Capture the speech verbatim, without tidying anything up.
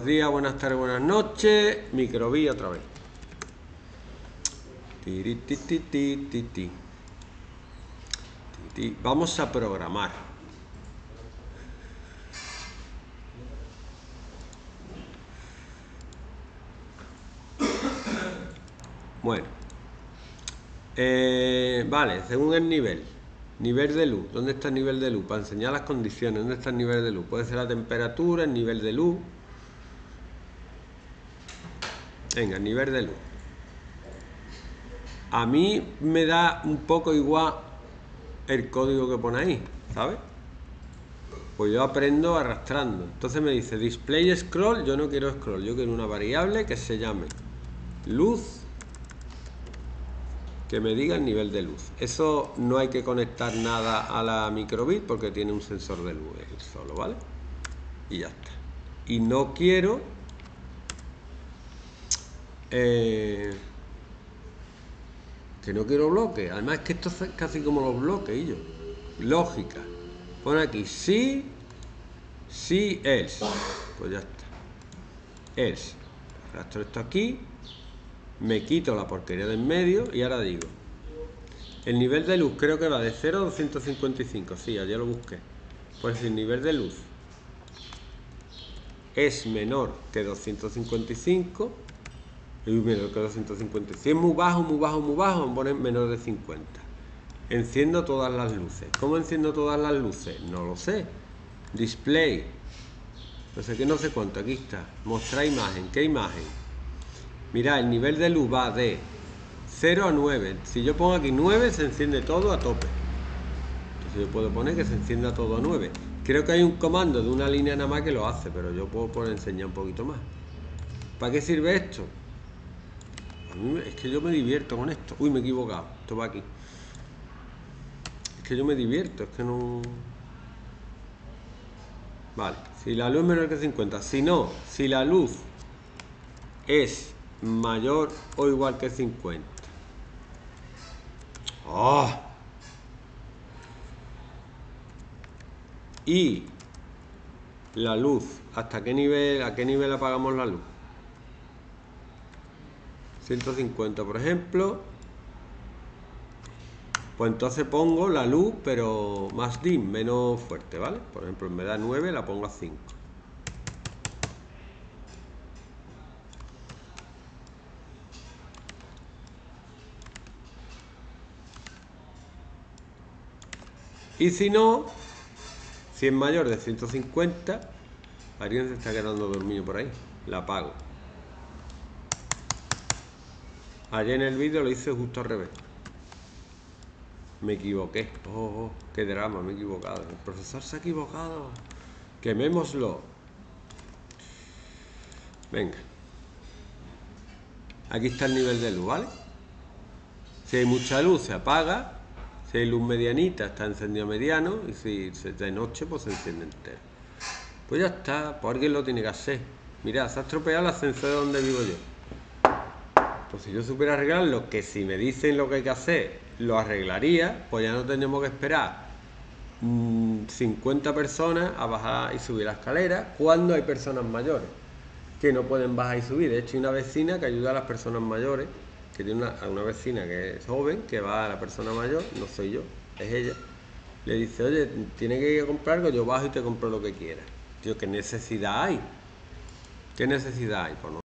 días, buenas tardes, buenas noches. Microbi otra vez. Tiri, ti, ti, ti, ti, ti. Ti. Vamos a programar. Bueno. Eh, vale, según el nivel. Nivel de luz. ¿Dónde está el nivel de luz? Para enseñar las condiciones. ¿Dónde está el nivel de luz? Puede ser la temperatura, el nivel de luz. Venga, el nivel de luz. A mí me da un poco igual el código que pone ahí, ¿sabes? Pues yo aprendo arrastrando. Entonces me dice display scroll. Yo no quiero scroll, yo quiero una variable que se llame luz, que me diga el nivel de luz. Eso no hay que conectar nada a la microbit porque tiene un sensor de luz él solo, ¿vale? Y ya está. Y no quiero eh, que no quiero bloques. Además es que esto es casi como los bloques y yo. Lógica. Pon aquí sí, sí, else. Pues ya está. Else. Arrastro esto aquí. Me quito la porquería de en medio y ahora digo. El nivel de luz creo que va de cero a doscientos cincuenta y cinco. Sí, ayer lo busqué. Pues el nivel de luz es menor que doscientos cincuenta y cinco. Y menor que doscientos cincuenta y cinco. Si es muy bajo, muy bajo, muy bajo, vamos a poner menor de cincuenta. Enciendo todas las luces. ¿Cómo enciendo todas las luces? No lo sé. Display. No sé qué, no sé cuánto. Aquí está. Mostrar imagen. ¿Qué imagen? Mirad, el nivel de luz va de cero a nueve. Si yo pongo aquí nueve, se enciende todo a tope. Entonces yo puedo poner que se encienda todo a nueve. Creo que hay un comando de una línea nada más que lo hace, pero yo puedo poner enseñar un poquito más. ¿Para qué sirve esto? A mí es que yo me divierto con esto. Uy, me he equivocado. Esto va aquí. Es que yo me divierto, es que no... Vale, si la luz es menor que cincuenta. Si no, si la luz es mayor o igual que cincuenta. ¡Oh! Y la luz, ¿hasta qué nivel, a qué nivel apagamos la luz? ciento cincuenta, por ejemplo. Pues entonces pongo la luz, pero más dim, menos fuerte, ¿vale? Por ejemplo, en vez de nueve la pongo a cinco. Y si no, si es mayor de ciento cincuenta, alguien se está quedando dormido por ahí, la apago. Ayer en el vídeo lo hice justo al revés. Me equivoqué. Oh, oh, qué drama, me he equivocado. El profesor se ha equivocado. Quemémoslo. Venga. Aquí está el nivel de luz, ¿vale? Si hay mucha luz se apaga. Si hay luz medianita está encendido mediano. Y si es de noche pues se enciende entero. Pues ya está, pues alguien lo tiene que hacer. Mirad, se ha estropeado el ascensor de donde vivo yo. Pues si yo supiera arreglarlo, que si me dicen lo que hay que hacer, lo arreglaría, pues ya no tendríamos que esperar mmm, cincuenta personas a bajar y subir la escalera cuando hay personas mayores que no pueden bajar y subir. De hecho, hay una vecina que ayuda a las personas mayores, que tiene una, una vecina que es joven, que va a la persona mayor, no soy yo, es ella. Le dice, oye, tiene que ir a comprar algo, yo bajo y te compro lo que quieras. Tío, ¿qué necesidad hay? ¿Qué necesidad hay? Pues no.